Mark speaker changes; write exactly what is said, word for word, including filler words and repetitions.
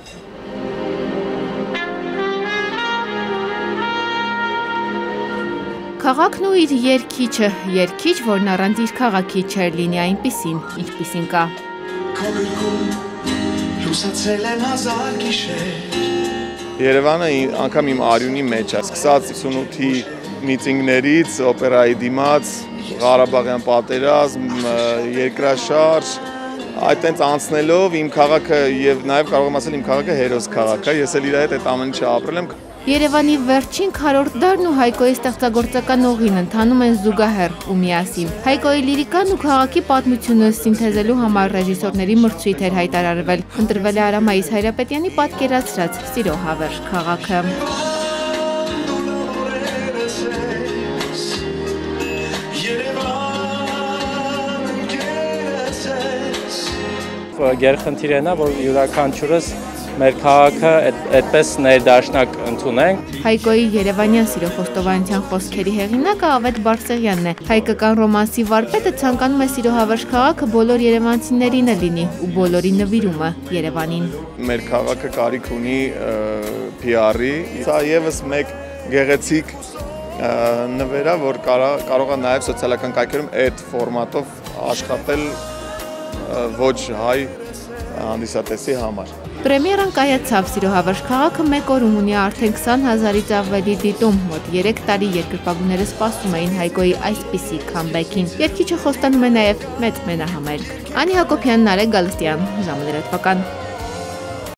Speaker 1: Քաղաքն ու իր երգիչը, երգիչ, որն առանց իր քաղաքի չէր լինի այնպիսին, ինչպիսին կա։
Speaker 2: Երևանը անգամ իմ արյունի մեջ է, սկսած ութսունութի միտինգներից, օպերայի դիմաց, Ղարաբաղյան պատերազմ, երկրաշարժ, այդտենց անցնելով իմ քաղաքը եւ նաեւ կարող եմ ասել իմ քաղաքը հերոս քաղաք է, ես էլ իր հետ այդ ամեն ինչը ապրել եմ։
Speaker 1: Երևանի վերջին քառորդ դարն ու Հայկոյի ստեղծագործական ուղին ընթանում են զուգահեռ ու միասին։ Հայկոյի լիրիկան ու քաղաքի պատմությունը սինթեզելու համար ռեժիսորների մրցույթ էր հայտարարվել։ Ընտրվել է Արամայիս Հայրապետյանի պատկերացրած Սիրո հավերժ քաղաքը։
Speaker 3: Գերխնդիրն է, որ յուրաքանչյուրս մեր քաղաքը այդպես ներդաշնակ ընդունենք։
Speaker 1: Հայկոյի երևանյան Սիրո Խոստովանության խոսքերի հեղինակը Ավետ Բարսեղյանն է։ Հայկական ռոմանսի վարպետը ցանկանում է Սիրո հավերժ քաղաքը բոլոր երևանցիներին լինի ու բոլորի նվիրումը Երևանին։
Speaker 2: Մեր քաղաքը կարիք ունի P R-ի, սա եւս մեկ գեղեցիկ նվեր է, որ կարող է նաեւ սոցիալական կայքերում այդ ֆորմատով աշխատել ոչ հայ հանդիսատեսի համար։
Speaker 1: Պրեմիերան կայացավ Սիրո հավերժ քաղաքը մեկ օրում ունի արդեն քսան հազարից ավելի դիտում, մոտ երեք տարի երկրպագուները սպասում էին Հայկոյի այսպիսի քամբեքին։ Երգիչը խոստանում է նաև մեծ մենահամերգ։ Անի Հակոբյան, Նարեկ Գալստյան, ժամը լրատվական։